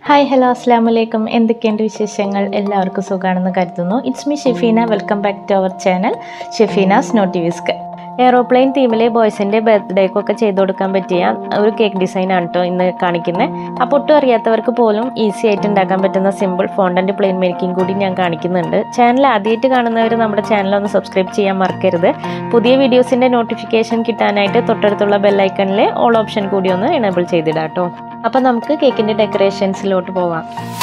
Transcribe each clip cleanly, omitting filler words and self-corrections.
Hi, hello, assalamu alaikum. എന്തൊക്കെയുണ്ട് വിശേഷങ്ങൾ? എല്ലാവർക്കും സുഖാണെന്ന് കരുതുന്നു. It's me Shefeena. Welcome back to our channel Shefeena's naughty whisk. Aeroplane തീമിലെ ബോയ്സിൻ്റെ ബർത്ത്ഡേക്കൊക്കെ ചെയ്ത് കൊടുക്കാൻ പറ്റിയ ഒരു കേക്ക് ഡിസൈനാണ് കേട്ടോ ഇന്ന് കാണിക്കുന്നത്. അപ്പോൾ ഒട്ടും അറിയാത്തവർക്ക് പോലും ഈസി ആയിട്ട് ഉണ്ടാക്കാൻ പറ്റുന്ന സിമ്പിൾ ഫോണ്ടൻറ്റ് പ്ലെയിൻ മേക്കിംഗ് കൂടി ഞാൻ കാണിക്കുന്നുണ്ട്. ചാനൽ ആദ്യമായിട്ട് കാണുന്നവർ നമ്മുടെ ചാനൽ ഒന്ന് സബ്സ്ക്രൈബ് ചെയ്യാൻ മറക്കരുത്. പുതിയ വീഡിയോസിൻ്റെ നോട്ടിഫിക്കേഷൻ കിട്ടാനായിട്ട് തൊട്ടടുത്തുള്ള ബെല്ലൈക്കണിലെ ഓൾ ഓപ്ഷൻ കൂടി ഒന്ന് എനേബിൾ ചെയ്തിടാം കേട്ടോ. അപ്പോൾ നമുക്ക് കേക്കിൻ്റെ ഡെക്കറേഷൻസിലോട്ട് പോവാം.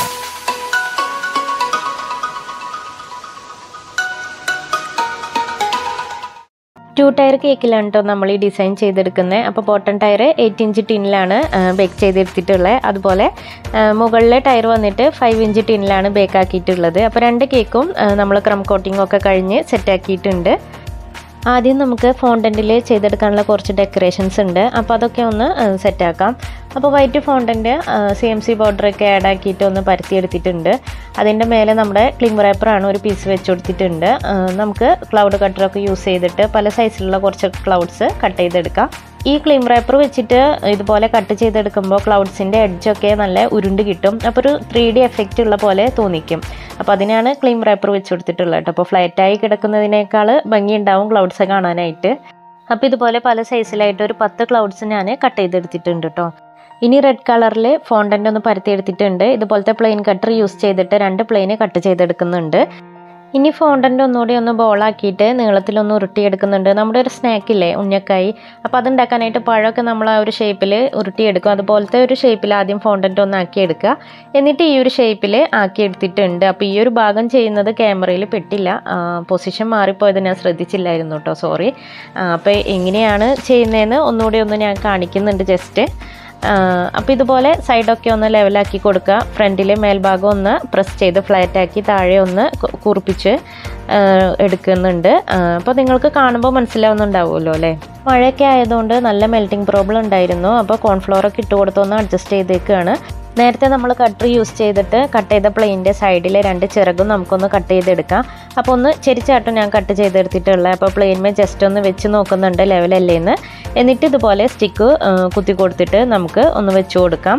ടു ടയർ കേക്കിലാണ് കേട്ടോ നമ്മൾ ഈ ഡിസൈൻ ചെയ്തെടുക്കുന്നത്. അപ്പോൾ ബോട്ടം ടയർ 8 ഇഞ്ച് ടിന്നിലാണ് ബേക്ക് ചെയ്തെടുത്തിട്ടുള്ളത്. അതുപോലെ മുകളിലെ ടയർ വന്നിട്ട് 5 ഇഞ്ച് ടിന്നിലാണ് ബേക്ക് ആക്കിയിട്ടുള്ളത്. അപ്പോൾ രണ്ട് കേക്കും നമ്മൾ ക്രം കോട്ടിംഗ് ഒക്കെ കഴിഞ്ഞ് സെറ്റാക്കിയിട്ടുണ്ട്. ആദ്യം നമുക്ക് ഫോണ്ടൻറ്റിൽ ചെയ്തെടുക്കാനുള്ള കുറച്ച് ഡെക്കറേഷൻസ് ഉണ്ട്. അപ്പോൾ അതൊക്കെ ഒന്ന് സെറ്റാക്കാം. അപ്പോൾ വൈറ്റ് ഫോണ്ടൻറ്റ് CMC ബോർഡറൊക്കെ ആഡ് ആക്കിയിട്ട് ഒന്ന് പരത്തിയെടുത്തിട്ടുണ്ട്. അതിൻ്റെ മേലെ നമ്മുടെ ക്ലിംഗ് റാപ്പറാണ് ഒരു പീസ് വെച്ച് കൊടുത്തിട്ടുണ്ട്. നമുക്ക് ക്ലൗഡ് കട്ടറൊക്കെ യൂസ് ചെയ്തിട്ട് പല സൈസിലുള്ള കുറച്ച് ക്ലൗഡ്സ് കട്ട് ചെയ്തെടുക്കാം. ഈ ക്ലിംഗ് റാപ്പർ വെച്ചിട്ട് ഇതുപോലെ കട്ട് ചെയ്തെടുക്കുമ്പോൾ ക്ലൗഡ്സിൻ്റെ എഡ്ജൊക്കെ നല്ല ഉരുണ്ട് കിട്ടും. അപ്പോൾ ഒരു 3D എഫക്റ്റ് ഉള്ള പോലെ തോന്നിക്കും. അപ്പോൾ അതിനാണ് ക്ലിംഗ് റാപ്പർ വെച്ച് കൊടുത്തിട്ടുള്ളത് കേട്ടോ. അപ്പോൾ ഫ്ലാറ്റായി കിടക്കുന്നതിനേക്കാൾ ഭംഗിയുണ്ടാവും ക്ലൗഡ്സ് കാണാനായിട്ട്. അപ്പോൾ ഇതുപോലെ പല സൈസിലായിട്ട് ഒരു 10 ക്ലൗഡ്സ് ഞാൻ കട്ട് ചെയ്തെടുത്തിട്ടുണ്ട് കേട്ടോ. ഇനി റെഡ് കളറിൽ ഫോണ്ടൻ്റ് ഒന്ന് പരത്തിയെടുത്തിട്ടുണ്ട്. ഇതുപോലത്തെ പ്ലെയിൻ കട്ടർ യൂസ് ചെയ്തിട്ട് 2 പ്ലെയിന് കട്ട് ചെയ്തെടുക്കുന്നുണ്ട്. ഇനി ഫോണ്ടൻ്റ് ഒന്നുകൂടി ഒന്ന് ബോളാക്കിയിട്ട് നീളത്തിലൊന്ന് ഉരുട്ടിയെടുക്കുന്നുണ്ട്. നമ്മുടെ ഒരു സ്നാക്കില്ലേ ഉന്നക്കായി, അപ്പോൾ അതുണ്ടാക്കാനായിട്ട് പഴമൊക്കെ നമ്മൾ ആ ഒരു ഷേപ്പിൽ ഉരുട്ടിയെടുക്കും. അതുപോലത്തെ ഒരു ഷേപ്പിൽ ആദ്യം ഫോണ്ടൻ്റ് ഒന്ന് ആക്കിയെടുക്കുക. എന്നിട്ട് ഈ ഒരു ഷേപ്പിൽ ആക്കിയെടുത്തിട്ടുണ്ട്. അപ്പോൾ ഈ ഒരു ഭാഗം ചെയ്യുന്നത് ക്യാമറയിൽ പെട്ടില്ല, പൊസിഷൻ മാറിപ്പോയത് ഞാൻ ശ്രദ്ധിച്ചില്ലായിരുന്നു കേട്ടോ, സോറി. അപ്പോൾ എങ്ങനെയാണ് ചെയ്യുന്നതെന്ന് ഒന്നുകൂടി ഒന്ന് ഞാൻ കാണിക്കുന്നുണ്ട് ജസ്റ്റ്. അപ്പോൾ ഇതുപോലെ സൈഡൊക്കെ ഒന്ന് ലെവലാക്കി കൊടുക്കുക. ഫ്രണ്ടിൽ മേൽഭാഗം ഒന്ന് പ്രസ് ചെയ്ത് ഫ്ലാറ്റാക്കി താഴെ ഒന്ന് കുറിപ്പിച്ച് എടുക്കുന്നുണ്ട്. അപ്പോൾ നിങ്ങൾക്ക് കാണുമ്പോൾ മനസ്സിലാവുന്നുണ്ടാവുമല്ലോ അല്ലേ. മഴയൊക്കെ ആയതുകൊണ്ട് നല്ല മെൽറ്റിംഗ് പ്രോബ്ലം ഉണ്ടായിരുന്നു. അപ്പോൾ കോൺഫ്ലോറൊക്കെ ഇട്ട് കൊടുത്തൊന്ന് അഡ്ജസ്റ്റ് ചെയ്തേക്കാണ്. നേരത്തെ നമ്മൾ കട്ടർ യൂസ് ചെയ്തിട്ട് കട്ട് ചെയ്ത പ്ലെയിൻ്റെ സൈഡിലെ 2 ചിറകും നമുക്കൊന്ന് കട്ട് ചെയ്തെടുക്കാം. അപ്പോൾ ഒന്ന് ചെരിച്ചാട്ടും ഞാൻ കട്ട് ചെയ്തെടുത്തിട്ടുള്ളത്. അപ്പോൾ പ്ലെയിൻമേ ജസ്റ്റ് ഒന്ന് വെച്ച് നോക്കുന്നുണ്ട് ലെവലല്ലേന്ന്. എന്നിട്ട് ഇതുപോലെ സ്റ്റിക്ക് കുത്തി കൊടുത്തിട്ട് നമുക്ക് ഒന്ന് വെച്ച് കൊടുക്കാം.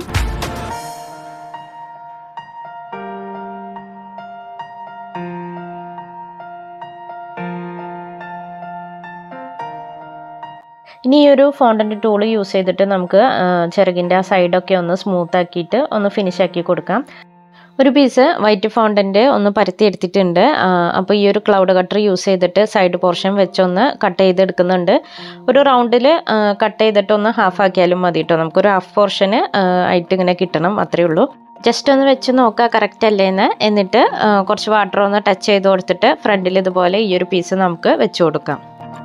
ഇനി ഈ ഒരു ഫോണ്ടൻ്റ് ടൂൾ യൂസ് ചെയ്തിട്ട് നമുക്ക് ചിറകിൻ്റെ ആ സൈഡൊക്കെ ഒന്ന് സ്മൂത്ത് ആക്കിയിട്ട് ഒന്ന് ഫിനിഷ് ആക്കി കൊടുക്കാം. ഒരു പീസ് വൈറ്റ് ഫോണ്ടൻ്റ് ഒന്ന് പരത്തി എടുത്തിട്ടുണ്ട്. അപ്പോൾ ഈ ഒരു ക്ലൗഡ് കട്ടർ യൂസ് ചെയ്തിട്ട് സൈഡ് പോർഷൻ വെച്ചൊന്ന് കട്ട് ചെയ്തെടുക്കുന്നുണ്ട്. ഒരു റൗണ്ടിൽ കട്ട് ചെയ്തിട്ട് ഒന്ന് ഹാഫ് ആക്കിയാലും മതി കേട്ടോ. നമുക്കൊരു ഹാഫ് പോർഷന് ആയിട്ട് ഇങ്ങനെ കിട്ടണം, അത്രയേ ഉള്ളൂ. ജസ്റ്റ് ഒന്ന് വെച്ച് നോക്കുക കറക്റ്റ് അല്ലേന്ന്. എന്നിട്ട് കുറച്ച് വാട്ടർ ഒന്ന് ടച്ച് ചെയ്ത് കൊടുത്തിട്ട് ഫ്രണ്ടിൽ ഇതുപോലെ ഈ ഒരു പീസ് നമുക്ക് വെച്ച് കൊടുക്കാം.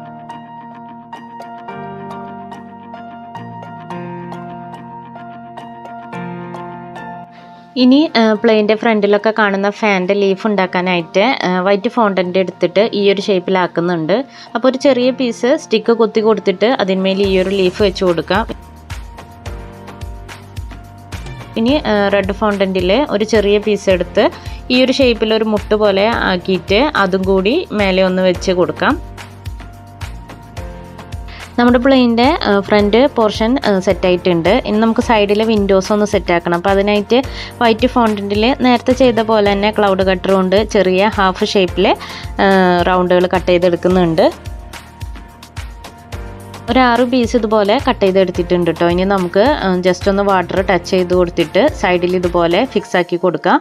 ഇനി പ്ലെയിൻ്റെ ഫ്രണ്ടിലൊക്കെ കാണുന്ന ഫാൻ്റെ ലീഫ് ഉണ്ടാക്കാനായിട്ട് വൈറ്റ് ഫോണ്ടൻ്റ് എടുത്തിട്ട് ഈ ഒരു ഷേപ്പിലാക്കുന്നുണ്ട്. അപ്പോൾ ഒരു ചെറിയ പീസ് സ്റ്റിക്ക് കുത്തി കൊടുത്തിട്ട് അതിന്മേൽ ഈ ഒരു ലീഫ് വെച്ച് കൊടുക്കാം. ഇനി റെഡ് ഫോണ്ടൻറ്റിൽ ഒരു ചെറിയ പീസ് എടുത്ത് ഈ ഒരു ഷേപ്പിൽ ഒരു മുട്ട് പോലെ ആക്കിയിട്ട് അതും കൂടി മേലെ ഒന്ന് വെച്ച് കൊടുക്കാം. നമ്മുടെ പ്ലെയിൻ്റെ ഫ്രണ്ട് പോർഷൻ സെറ്റായിട്ടുണ്ട്. ഇനി നമുക്ക് സൈഡിലെ വിൻഡോസ് ഒന്ന് സെറ്റാക്കണം. അപ്പോൾ അതിനായിട്ട് വൈറ്റ് ഫോണ്ടൻറ്റിൽ നേരത്തെ ചെയ്ത പോലെ തന്നെ ക്ലൗഡ് കട്ടർ കൊണ്ട് ചെറിയ ഹാഫ് ഷേപ്പിൽ റൗണ്ടുകൾ കട്ട് ചെയ്തെടുക്കുന്നുണ്ട്. ഒരു 6 പീസ് ഇതുപോലെ കട്ട് ചെയ്തെടുത്തിട്ടുണ്ട് കേട്ടോ. ഇനി നമുക്ക് ജസ്റ്റ് ഒന്ന് വാട്ടർ ടച്ച് ചെയ്ത് കൊടുത്തിട്ട് സൈഡിൽ ഇതുപോലെ ഫിക്സ് ആക്കി കൊടുക്കാം.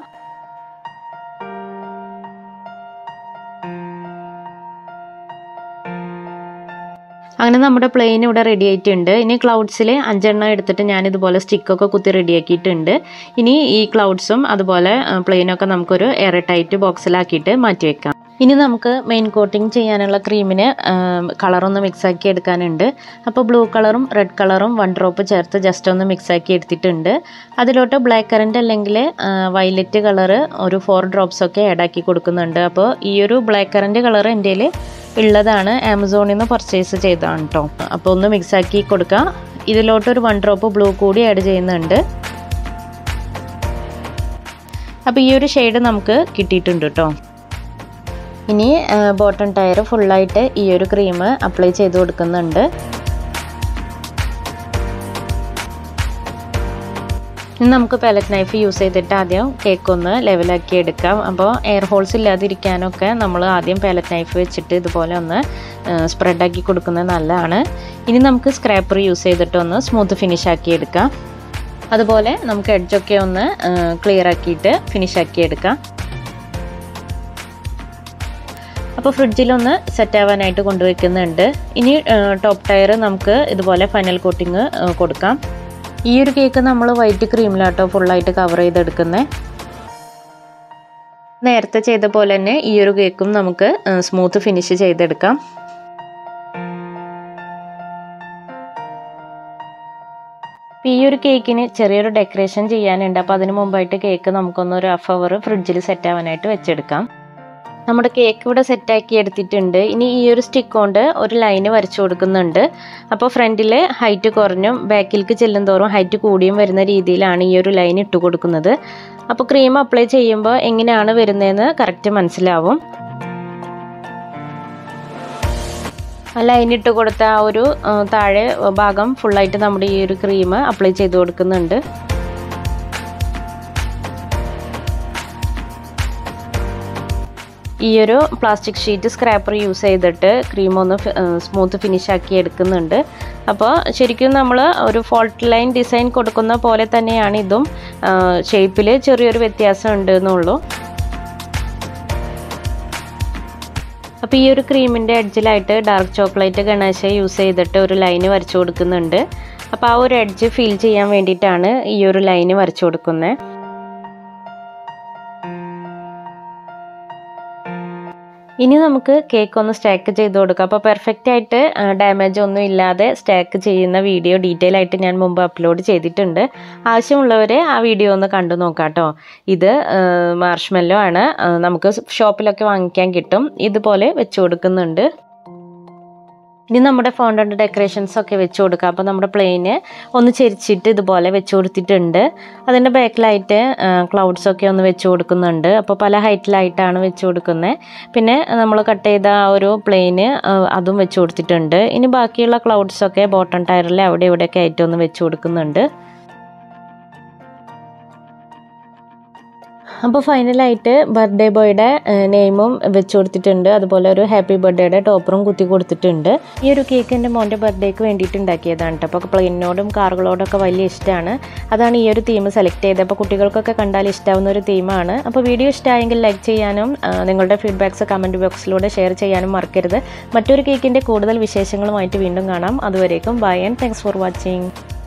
അങ്ങനെ നമ്മുടെ പ്ലെയിൻ ഇവിടെ റെഡി ആയിട്ടുണ്ട്. ഇനി ക്ലൗഡ്സിൽ 5 എണ്ണം എടുത്തിട്ട് ഞാനിതുപോലെ സ്റ്റിക്കൊക്കെ കുത്തി റെഡിയാക്കിയിട്ടുണ്ട്. ഇനി ഈ ക്ലൗഡ്സും അതുപോലെ പ്ലെയിനൊക്കെ നമുക്കൊരു എയർ ടൈറ്റ് ബോക്സിലാക്കിയിട്ട് മാറ്റി വെക്കാം. ഇനി നമുക്ക് മെയിൻ കോട്ടിങ് ചെയ്യാനുള്ള ക്രീമിന് കളറൊന്ന് മിക്സാക്കി എടുക്കാനുണ്ട്. അപ്പോൾ ബ്ലൂ കളറും റെഡ് കളറും 1 ഡ്രോപ്പ് ചേർത്ത് ജസ്റ്റ് ഒന്ന് മിക്സാക്കി എടുത്തിട്ടുണ്ട്. അതിലോട്ട് ബ്ലാക്ക് കറൻറ്റ് അല്ലെങ്കിൽ വയലറ്റ് കളറ് ഒരു 4 ഡ്രോപ്സൊക്കെ ആഡാക്കി കൊടുക്കുന്നുണ്ട്. അപ്പോൾ ഈ ഒരു ബ്ലാക്ക് കറൻറ്റ് കളർ എൻ്റെ ഉള്ളതാണ്, ആമസോണിൽ നിന്ന് പർച്ചേസ് ചെയ്തതാണ് കേട്ടോ. അപ്പോൾ ഒന്ന് മിക്സാക്കി കൊടുക്കാം. ഇതിലോട്ടൊരു 1 ഡ്രോപ്പ് ബ്ലൂ കൂടി ആഡ് ചെയ്യുന്നുണ്ട്. അപ്പോൾ ഈ ഒരു ഷെയ്ഡ് നമുക്ക് കിട്ടിയിട്ടുണ്ട് കേട്ടോ. ഇനി ബോട്ടം ടയർ ഫുള്ളായിട്ട് ഈ ഒരു ക്രീം അപ്ലൈ ചെയ്ത് കൊടുക്കുന്നുണ്ട്. ഇനി നമുക്ക് പാലറ്റ് നൈഫ് യൂസ് ചെയ്തിട്ട് ആദ്യം കേക്ക് ഒന്ന് ലെവലാക്കി എടുക്കാം. അപ്പോൾ എയർ ഹോൾസ് ഇല്ലാതിരിക്കാനൊക്കെ നമ്മൾ ആദ്യം പാലറ്റ് നൈഫ് വെച്ചിട്ട് ഇതുപോലെ ഒന്ന് സ്പ്രെഡാക്കി കൊടുക്കുന്നത് നല്ലതാണ്. ഇനി നമുക്ക് സ്ക്രാപ്പർ യൂസ് ചെയ്തിട്ട് ഒന്ന് സ്മൂത്ത് ഫിനിഷ് ആക്കി എടുക്കാം. അതുപോലെ നമുക്ക് എഡ്ജൊക്കെ ഒന്ന് ക്ലിയർ ആക്കിയിട്ട് ഫിനിഷ് ആക്കി എടുക്കാം. അപ്പോൾ ഫ്രിഡ്ജിലൊന്ന് സെറ്റ് ആവാനായിട്ട് കൊണ്ടുവയ്ക്കുന്നുണ്ട്. ഇനി ടോപ്പ് ടയർ നമുക്ക് ഇതുപോലെ ഫൈനൽ കോട്ടിങ് കൊടുക്കാം. ഈ ഒരു കേക്ക് നമ്മൾ വൈറ്റ് ക്രീമിലാട്ടോ ഫുള്ളായിട്ട് കവർ ചെയ്തെടുക്കുന്നത്. നേരത്തെ ചെയ്ത പോലെ തന്നെ ഈ ഒരു കേക്കും നമുക്ക് സ്മൂത്ത് ഫിനിഷ് ചെയ്തെടുക്കാം. ഈ ഒരു കേക്കിന് ചെറിയൊരു ഡെക്കറേഷൻ ചെയ്യാനുണ്ട്. അപ്പോൾ അതിന് മുമ്പായിട്ട് കേക്ക് നമുക്കൊന്നൊരു ഹാഫ് അവർ ഫ്രിഡ്ജിൽ സെറ്റ് ആവാനായിട്ട് വെച്ചെടുക്കാം. നമ്മുടെ കേക്ക് ഇവിടെ സെറ്റാക്കി എടുത്തിട്ടുണ്ട്. ഇനി ഈ ഒരു സ്റ്റിക്ക് കൊണ്ട് ഒരു ലൈന് വരച്ചു കൊടുക്കുന്നുണ്ട്. അപ്പോൾ ഫ്രണ്ടിൽ ഹൈറ്റ് കുറഞ്ഞും ബാക്കിലേക്ക് ചെല്ലും തോറും ഹൈറ്റ് കൂടിയും വരുന്ന രീതിയിലാണ് ഈ ഒരു ലൈൻ ഇട്ട് കൊടുക്കുന്നത്. അപ്പോൾ ക്രീം അപ്ലൈ ചെയ്യുമ്പോൾ എങ്ങനെയാണ് വരുന്നതെന്ന് കറക്റ്റ് മനസ്സിലാവും. ലൈൻ ഇട്ട് കൊടുത്ത ആ ഒരു താഴെ ഭാഗം ഫുള്ളായിട്ട് നമ്മുടെ ഈ ഒരു ക്രീം അപ്ലൈ ചെയ്ത് കൊടുക്കുന്നുണ്ട്. ഈ ഒരു പ്ലാസ്റ്റിക് ഷീറ്റ് സ്ക്രാപ്പർ യൂസ് ചെയ്തിട്ട് ക്രീം ഒന്ന് സ്മൂത്ത് ഫിനിഷ് ആക്കി എടുക്കുന്നുണ്ട്. അപ്പോൾ ശരിക്കും നമ്മൾ ഒരു ഫോൾട്ട് ലൈൻ ഡിസൈൻ കൊടുക്കുന്ന പോലെ തന്നെയാണ് ഇതും. ഷേപ്പിൽ ചെറിയൊരു വ്യത്യാസം ഉണ്ട് എന്നുള്ളൂ. അപ്പോൾ ഈ ഒരു ക്രീമിൻ്റെ എഡ്ജിലായിട്ട് ഡാർക്ക് ചോക്ലേറ്റ് ഗണേശ യൂസ് ചെയ്തിട്ട് ഒരു ലൈന് വരച്ചു കൊടുക്കുന്നുണ്ട്. അപ്പോൾ ആ ഒരു എഡ്ജ് ഫീൽ ചെയ്യാൻ വേണ്ടിയിട്ടാണ് ഈ ഒരു ലൈന് വരച്ചു കൊടുക്കുന്നത്. ഇനി നമുക്ക് കേക്ക് ഒന്ന് സ്റ്റാക്ക് ചെയ്ത് കൊടുക്കാം. അപ്പോൾ പെർഫെക്റ്റ് ആയിട്ട് ഡാമേജ് ഒന്നും ഇല്ലാതെ സ്റ്റാക്ക് ചെയ്യുന്ന വീഡിയോ ഡീറ്റെയിൽ ആയിട്ട് ഞാൻ മുമ്പ് അപ്ലോഡ് ചെയ്തിട്ടുണ്ട്. ആവശ്യമുള്ളവർ ആ വീഡിയോ ഒന്ന് കണ്ടു നോക്കാം കേട്ടോ. ഇത് മാർഷ്മെല്ലോ ആണ്, നമുക്ക് ഷോപ്പിലൊക്കെ വാങ്ങിക്കാൻ കിട്ടും. ഇതുപോലെ വെച്ച് കൊടുക്കുന്നുണ്ട്. ഇനി നമ്മുടെ ഫോണ്ടന്റ് ഡെക്കറേഷൻസ് ഒക്കെ വെച്ച് കൊടുക്കാം. അപ്പോൾ നമ്മുടെ പ്ലെയിന് ഒന്ന് ചെരിച്ചിട്ട് ഇതുപോലെ വെച്ച് കൊടുത്തിട്ടുണ്ട്. അതിൻ്റെ ബാക്കിലായിട്ട് ക്ലൗഡ്സൊക്കെ ഒന്ന് വെച്ച് കൊടുക്കുന്നുണ്ട്. അപ്പോൾ പല ഹൈറ്റിലായിട്ടാണ് വെച്ച് കൊടുക്കുന്നത്. പിന്നെ നമ്മൾ കട്ട് ചെയ്ത ആ ഒരു പ്ലെയിന് അതും വെച്ച് കൊടുത്തിട്ടുണ്ട്. ഇനി ബാക്കിയുള്ള ക്ലൗഡ്സൊക്കെ ബോട്ടം ടയറിൽ അവിടെ ഇവിടെയൊക്കെ ആയിട്ട് ഒന്ന് വെച്ച് കൊടുക്കുന്നുണ്ട്. അപ്പോൾ ഫൈനലായിട്ട് ബർത്ത്ഡേ ബോയുടെ നെയിമും വെച്ച് കൊടുത്തിട്ടുണ്ട്. അതുപോലെ ഒരു ഹാപ്പി ബർത്ത്ഡേയുടെ ടോപ്പറും കുത്തി കൊടുത്തിട്ടുണ്ട്. ഈ ഒരു കേക്ക് എൻ്റെ മോൻ്റെ ബർത്ത്ഡേക്ക് വേണ്ടിയിട്ട് ഉണ്ടാക്കിയതാണ് കേട്ടോ. അപ്പോൾ പ്ലെയിനോടും കാറുകളോടൊക്കെ വലിയ ഇഷ്ടമാണ്. അതാണ് ഈ ഒരു തീം സെലക്ട് ചെയ്തത്. അപ്പോൾ കുട്ടികൾക്കൊക്കെ കണ്ടാൽ ഇഷ്ടമാവുന്ന ഒരു തീമാണ്. അപ്പോൾ വീഡിയോ ഇഷ്ടമായെങ്കിൽ ലൈക്ക് ചെയ്യാനും നിങ്ങളുടെ ഫീഡ്ബാക്ക്സ് കമൻറ്റ് ബോക്സിലൂടെ ഷെയർ ചെയ്യാനും മറക്കരുത്. മറ്റൊരു കേക്കിൻ്റെ കൂടുതൽ വിശേഷങ്ങളുമായിട്ട് വീണ്ടും കാണാം. അതുവരേക്കും bye and thanks for watching.